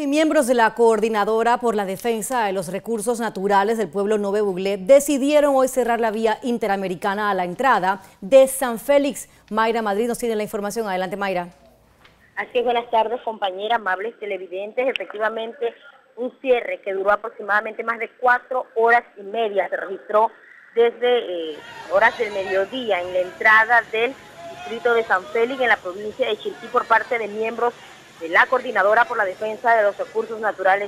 Y miembros de la Coordinadora por la Defensa de los Recursos Naturales del pueblo Nove Buglé decidieron hoy cerrar la vía interamericana a la entrada de San Félix. Mayra Madrid nos tiene la información. Adelante, Mayra. Así es, buenas tardes, compañeras, amables televidentes. Efectivamente, un cierre que duró aproximadamente más de 4 horas y media se registró desde horas del mediodía en la entrada del distrito de San Félix en la provincia de Chiriquí por parte de miembros de la Coordinadora por la Defensa de los Recursos Naturales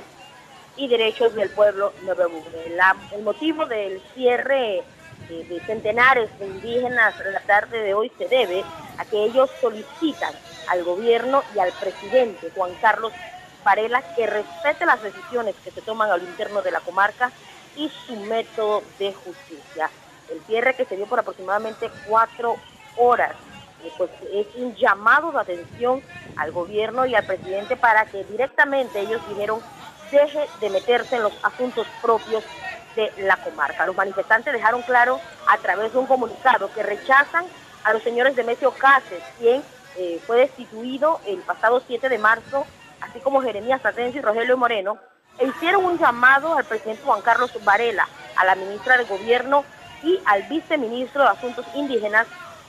y Derechos del Pueblo Nove Buglé. El motivo del cierre de centenares de indígenas en la tarde de hoy se debe a que ellos solicitan al gobierno y al presidente Juan Carlos Varela que respete las decisiones que se toman al interno de la comarca y su método de justicia. El cierre, que se dio por aproximadamente 4 horas, pues es un llamado de atención al gobierno y al presidente para que directamente, ellos dijeron, deje de meterse en los asuntos propios de la comarca. Los manifestantes dejaron claro a través de un comunicado que rechazan a los señores Demetrio Cases, quien fue destituido el pasado 7 de marzo, así como Jeremías Atencio y Rogelio Moreno, e hicieron un llamado al presidente Juan Carlos Varela, a la ministra de Gobierno y al viceministro de Asuntos Indígenas,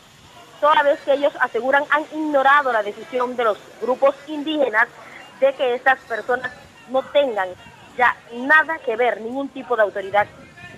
toda vez que ellos aseguran han ignorado la decisión de los grupos indígenas de que estas personas no tengan ya nada que ver, ningún tipo de autoridad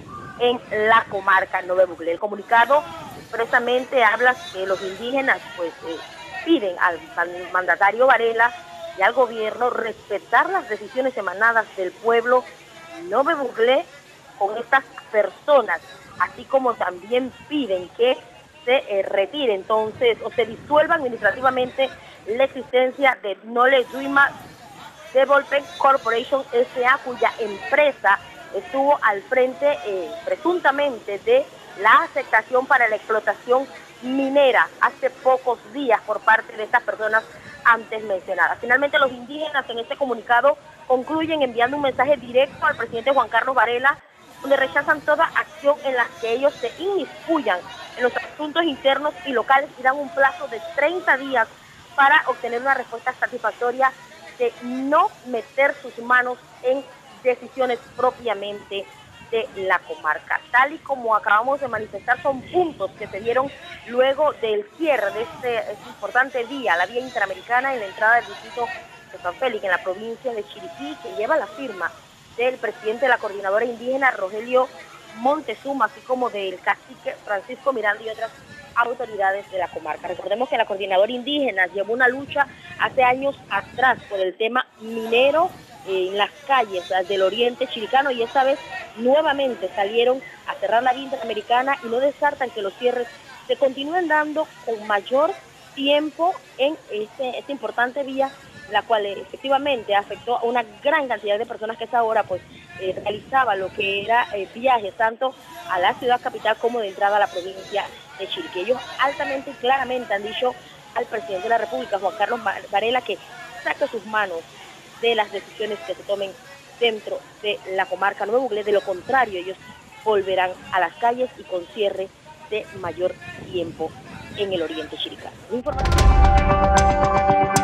en la comarca Nove Buglé. El comunicado expresamente habla que los indígenas pues piden al mandatario Varela y al gobierno respetar las decisiones emanadas del pueblo Nove Buglé con estas personas, así como también piden que se retire entonces o se disuelva administrativamente la existencia de Nole Duima Development Corporation S.A., cuya empresa estuvo al frente presuntamente de la aceptación para la explotación minera hace pocos días por parte de estas personas antes mencionadas. Finalmente, los indígenas en este comunicado concluyen enviando un mensaje directo al presidente Juan Carlos Varela, donde rechazan toda acción en la que ellos se inmiscuyan en los asuntos internos y locales y dan un plazo de 30 días para obtener una respuesta satisfactoria de no meter sus manos en decisiones propiamente de la comarca. Tal y como acabamos de manifestar, son puntos que se dieron luego del cierre de este importante vía, la vía interamericana en la entrada del distrito de San Félix, en la provincia de Chiriquí, que lleva la firma del presidente de la Coordinadora Indígena, Rogelio Montezuma, así como del cacique Francisco Miranda y otras autoridades de la comarca. Recordemos que la Coordinadora Indígena llevó una lucha hace años atrás por el tema minero en las calles del oriente chiricano, y esta vez nuevamente salieron a cerrar la vía interamericana y no descartan que los cierres se continúen dando con mayor tiempo en esta importante vía, la cual efectivamente afectó a una gran cantidad de personas que a esa hora pues realizaba lo que era viajes tanto a la ciudad capital como de entrada a la provincia de Chiriquí. Ellos altamente y claramente han dicho al presidente de la República, Juan Carlos Varela, que saque sus manos de las decisiones que se tomen dentro de la comarca Nove Buglé. De lo contrario, ellos volverán a las calles y con cierre de mayor tiempo en el oriente chiricano.